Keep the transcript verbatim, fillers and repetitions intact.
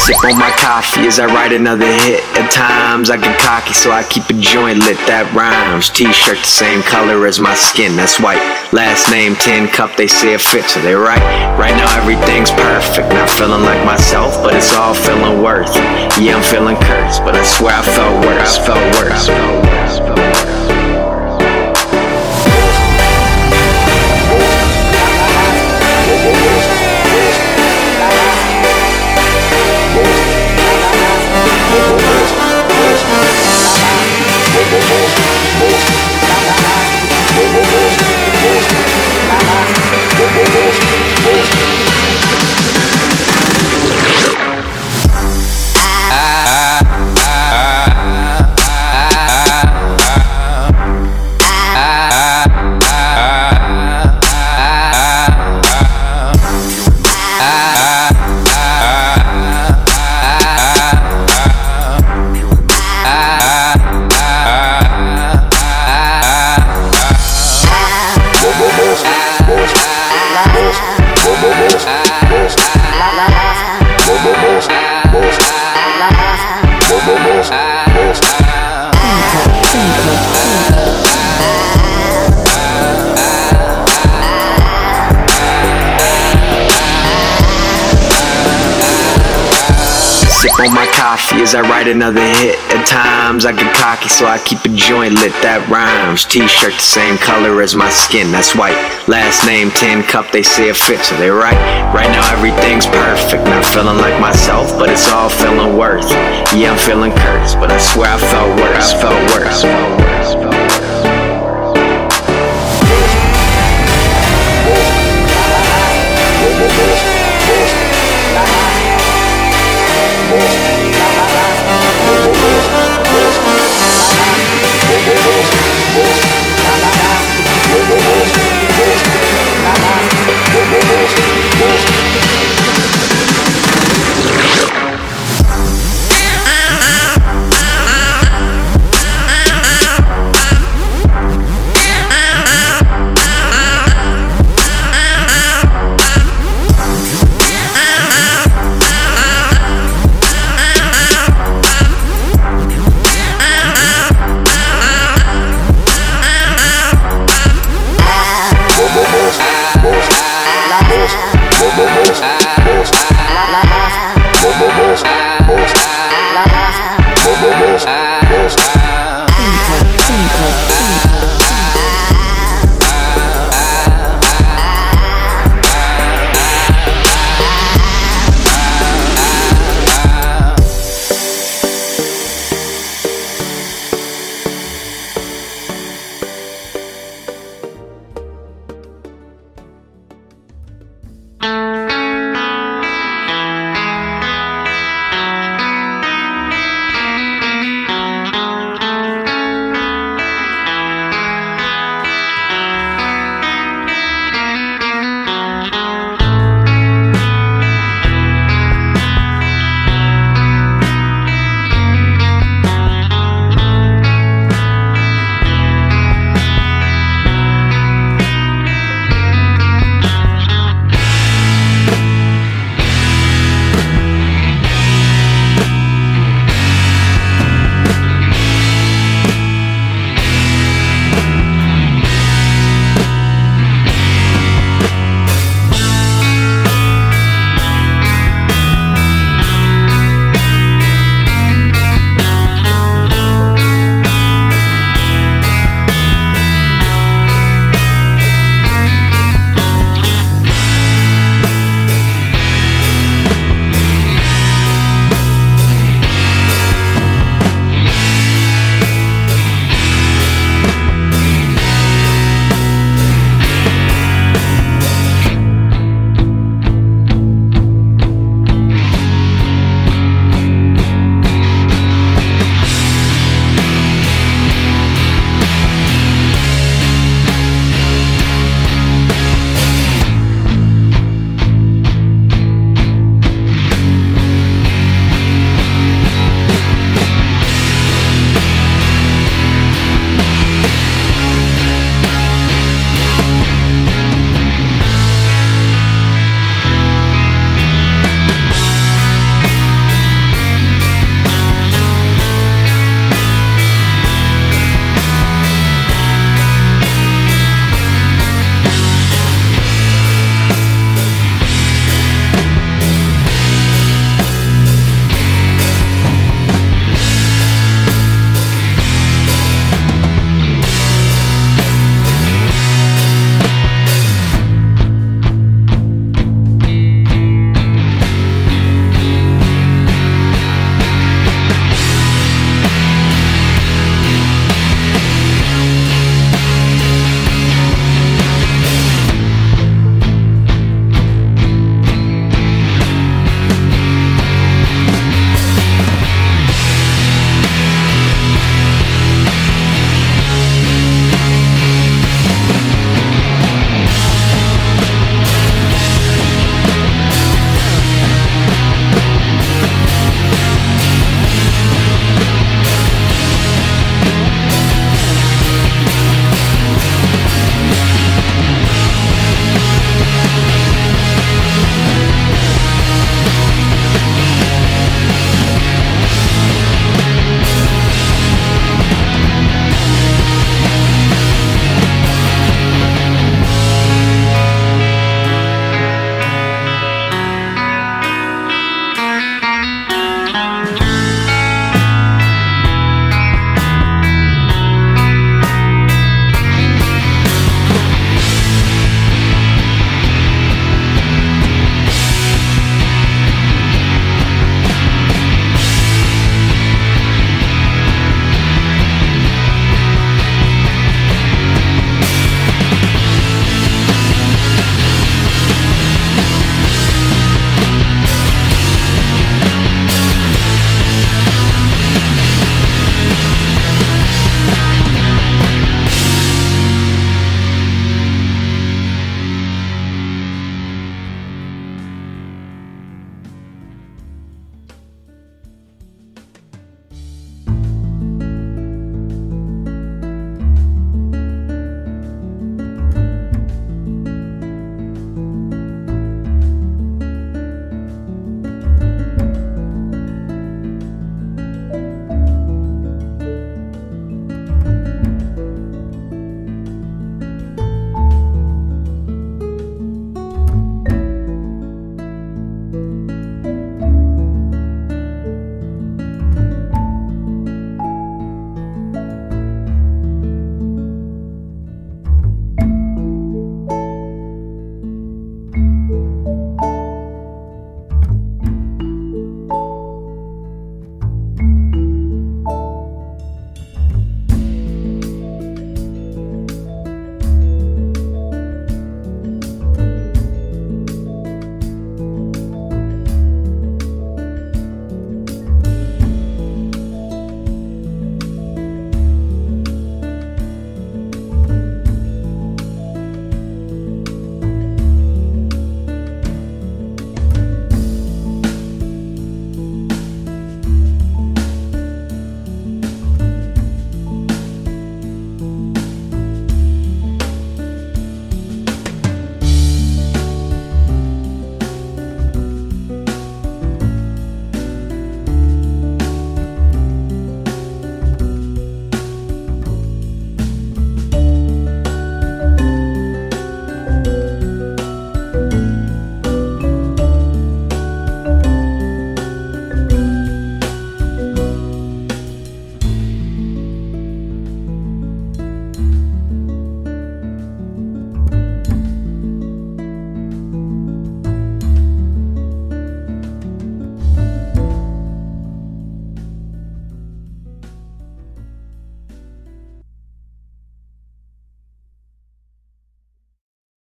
Sip on my coffee as I write another hit. At times I get cocky, so I keep a joint lit. That rhymes. T-shirt the same color as my skin, that's white. Last name tin cup, they say it fits, so they right. Right now everything's perfect, not feeling like myself, but it's all feeling worth. Yeah, I'm feeling cursed, but I swear I felt worse. I felt worse. I felt worse. I felt worse. Sip on my coffee as I write another hit. At times I get cocky, so I keep a joint lit. That rhymes. T-shirt the same color as my skin, that's white. Last name tin cup, they say it fits, so they right. Right now everything's perfect, not feeling like myself, but it's all feeling worth. Yeah, I'm feeling cursed, but I swear I felt worse. I felt worse. I felt worse. I felt worse. Boss, boss, boss, boss, boss, boss, boss.